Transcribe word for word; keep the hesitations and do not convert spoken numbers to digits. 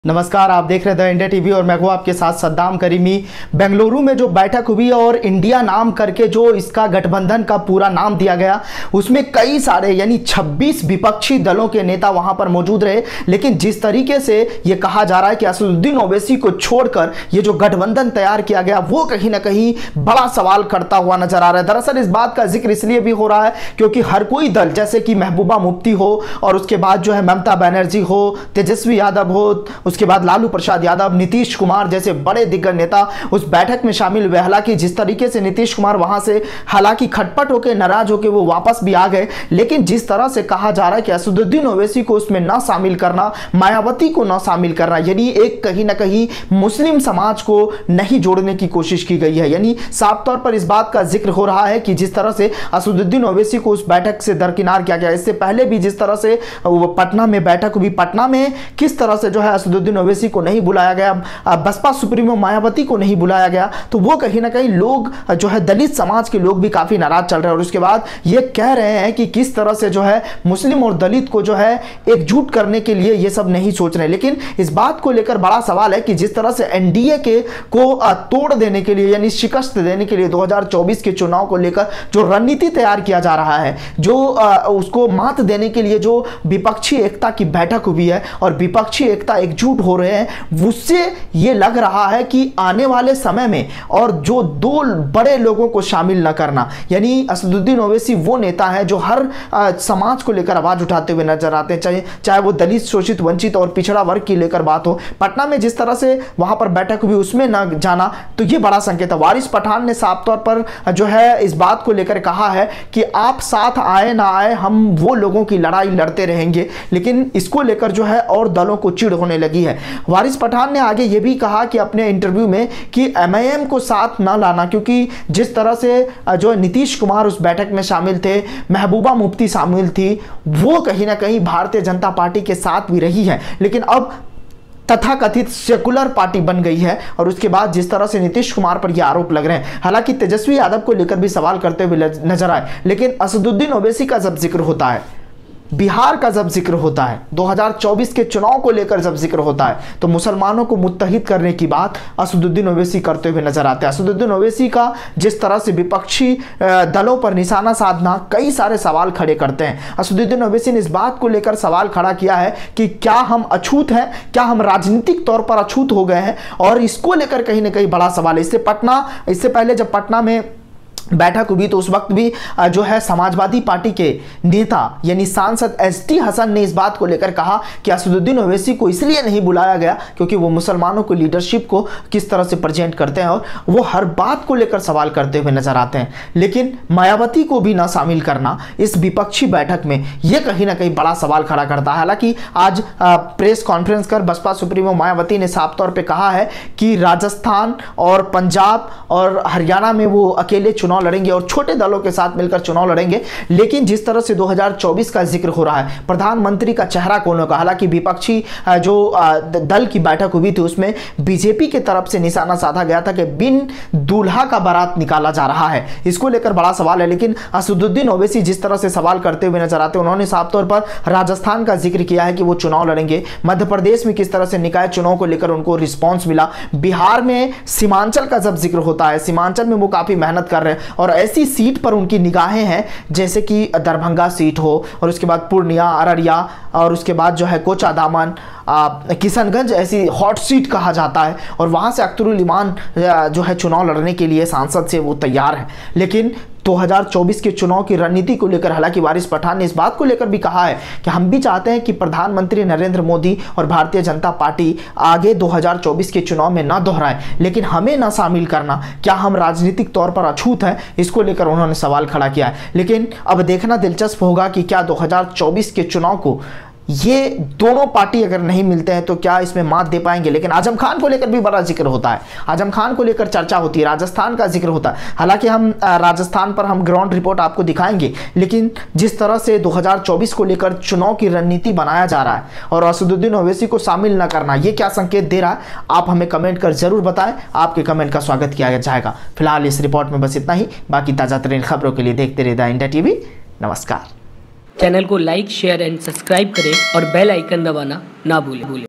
नमस्कार, आप देख रहे थे इंडिया टीवी और मैं हूं आपके साथ सद्दाम करीमी। बेंगलुरु में जो बैठक हुई और इंडिया नाम करके जो इसका गठबंधन का पूरा नाम दिया गया, उसमें कई सारे यानी छब्बीस विपक्षी दलों के नेता वहां पर मौजूद रहे। लेकिन जिस तरीके से ये कहा जा रहा है कि असदुद्दीन ओवैसी को छोड़कर ये जो गठबंधन तैयार किया गया वो कहीं ना कहीं बड़ा सवाल करता हुआ नजर आ रहा है। दरअसल इस बात का जिक्र इसलिए भी हो रहा है क्योंकि हर कोई दल, जैसे कि महबूबा मुफ्ती हो और उसके बाद जो है ममता बनर्जी हो, तेजस्वी यादव हो, उसके बाद लालू प्रसाद यादव, नीतीश कुमार जैसे बड़े दिग्गज नेता उस बैठक में शामिल हुए। हालांकि जिस तरीके से नीतीश कुमार वहां से हालांकि खटपट होकर नाराज होकर वो वापस भी आ गए, लेकिन जिस तरह से कहा जा रहा है कि असदुद्दीन ओवैसी को उसमें ना शामिल करना, मायावती को ना शामिल करना, यानी एक कहीं ना कहीं मुस्लिम समाज को नहीं जोड़ने की कोशिश की गई है। यानी साफ तौर पर इस बात का जिक्र हो रहा है कि जिस तरह से असदुद्दीन ओवैसी को उस बैठक से दरकिनार किया गया, इससे पहले भी जिस तरह से पटना में बैठक हुई, पटना में किस तरह से जो है असदुद्दीन ओवैसी को नहीं बुलाया गया, बसपा सुप्रीमो मायावती को नहीं बुलाया गया, तो वो कहीं ना कहीं लोग जो है दलित समाज के लोग भी काफी नाराज चल रहे हैं। और उसके बाद ये कह रहे हैं कि किस तरह से जो है मुस्लिम और दलित को जो है एकजुट करने के लिए ये सब नहीं सोच रहे। लेकिन इस बात को लेकर बड़ा सवाल है कि जिस तरह से एनडीए के को तोड़ देने के लिए यानी शिकस्त देने के लिए दो हज़ार चौबीस के चुनाव को लेकर जो रणनीति तैयार किया जा रहा है, जो उसको मात देने के लिए जो विपक्षी एकता की बैठक हुई है और विपक्षी एकता एकजुट हो रहे हैं, उससे यह लग रहा है कि आने वाले समय में और जो दो बड़े लोगों को शामिल न करना, यानी असदुद्दीन ओवैसी वो नेता है जो हर आ, समाज को लेकर आवाज उठाते हुए नजर आते हैं, चाहे चाहे वो दलित, शोषित, वंचित और पिछड़ा वर्ग की लेकर बात हो। पटना में जिस तरह से वहां पर बैठक हुई उसमें न जाना, तो यह बड़ा संकेत है। वारिस पठान ने साफ तौर पर जो है इस बात को लेकर कहा है कि आप साथ आए ना आए, हम वो लोगों की लड़ाई लड़ते रहेंगे। लेकिन इसको लेकर जो है और दलों को चिढ़ होने लगी है। वारिस पठान ने आगे ये भी कहा कि अपने इंटरव्यू में कि एमआईएम को साथ ना लाना, क्योंकि जिस तरह से जो नीतीश कुमार उस बैठक में शामिल थे, महबूबा मुफ्ती शामिल थी, वो कहीं ना कहीं भारतीय जनता पार्टी के साथ भी रही है, लेकिन अब तथाकथित सेकुलर पार्टी बन गई है। और उसके बाद जिस तरह से नीतीश कुमार पर यह आरोप लग रहे हैं, हालांकि तेजस्वी यादव को लेकर भी सवाल करते हुए नजर आए, लेकिन असदुद्दीन ओवैसी का जब जिक्र होता है, बिहार का जब जिक्र होता है, दो हज़ार चौबीस के चुनाव को लेकर जब जिक्र होता है, तो मुसलमानों को मुत्तहिद करने की बात असदुद्दीन ओवैसी करते हुए नजर आते हैं। असदुद्दीन ओवैसी का जिस तरह से विपक्षी दलों पर निशाना साधना, कई सारे सवाल खड़े करते हैं। असदुद्दीन ओवैसी ने इस बात को लेकर सवाल खड़ा किया है कि क्या हम अछूत हैं, क्या हम राजनीतिक तौर पर अछूत हो गए हैं, और इसको लेकर कहीं ना कहीं बड़ा सवाल है। इससे पटना इससे पहले जब पटना में बैठक हुई तो उस वक्त भी जो है समाजवादी पार्टी के नेता यानी सांसद एस टी हसन ने इस बात को लेकर कहा कि असदुद्दीन ओवैसी को इसलिए नहीं बुलाया गया क्योंकि वो मुसलमानों को लीडरशिप को किस तरह से प्रेजेंट करते हैं और वो हर बात को लेकर सवाल करते हुए नजर आते हैं। लेकिन मायावती को भी ना शामिल करना इस विपक्षी बैठक में, यह कहीं ना कहीं बड़ा सवाल खड़ा करता है। हालांकि आज प्रेस कॉन्फ्रेंस कर बसपा सुप्रीमो मायावती ने साफ तौर पर कहा है कि राजस्थान और पंजाब और हरियाणा में वो अकेले चुनाव लड़ेंगे और छोटे दलों के साथ मिलकर चुनाव लड़ेंगे। लेकिन जिस तरह से दो हज़ार चौबीस का जिक्र हो रहा है, प्रधानमंत्री का चेहरा कौन होगा, हालांकि विपक्षी जो दल की बैठक हुई थी उसमें बीजेपी की तरफ से निशाना साधा गया था कि बिन दूल्हा का बारात निकाला जा रहा है, इसको लेकर बड़ा सवाल है। लेकिन असदुद्दीन ओवैसी जिस तरह से सवाल करते हुए नजर आते हैं, उन्होंने साफ तौर पर राजस्थान का जिक्र किया है कि वो चुनाव लड़ेंगे। मध्य प्रदेश में किस तरह से निकाय चुनाव को लेकर उनको रिस्पॉन्स मिला, बिहार में सीमांचल का जब जिक्र होता है, सीमांचल में वो काफी मेहनत कर रहे हैं और ऐसी सीट पर उनकी निगाहें हैं जैसे कि दरभंगा सीट हो और उसके बाद पूर्णिया, अररिया और उसके बाद जो है कोचा दामन, किशनगंज ऐसी हॉट सीट कहा जाता है और वहां से अख्तरुल इमान जो है चुनाव लड़ने के लिए सांसद से वो तैयार है। लेकिन दो हज़ार चौबीस के चुनाव की रणनीति को लेकर हालांकि वारिस पठान ने इस बात को लेकर भी कहा है कि हम भी चाहते हैं कि प्रधानमंत्री नरेंद्र मोदी और भारतीय जनता पार्टी आगे दो हज़ार चौबीस के चुनाव में ना दोहराए, लेकिन हमें ना शामिल करना, क्या हम राजनीतिक तौर पर अछूत हैं, इसको लेकर उन्होंने सवाल खड़ा किया है। लेकिन अब देखना दिलचस्प होगा कि क्या दो हज़ार चौबीस के चुनाव को ये दोनों पार्टी अगर नहीं मिलते हैं तो क्या इसमें मात दे पाएंगे। लेकिन आजम खान को लेकर भी बड़ा जिक्र होता है, आजम खान को लेकर चर्चा होती है, राजस्थान का जिक्र होता है। हालांकि हम राजस्थान पर हम ग्राउंड रिपोर्ट आपको दिखाएंगे, लेकिन जिस तरह से दो हज़ार चौबीस को लेकर चुनाव की रणनीति बनाया जा रहा है और असदुद्दीन ओवैसी को शामिल न करना, ये क्या संकेत दे रहा है, आप हमें कमेंट कर जरूर बताएं। आपके कमेंट का स्वागत किया जाएगा। फिलहाल इस रिपोर्ट में बस इतना ही। बाकी ताजा तरीन खबरों के लिए देखते रहिए इंडिया टीवी। नमस्कार। चैनल को लाइक, शेयर एंड सब्सक्राइब करें और बेल आइकन दबाना ना भूलें।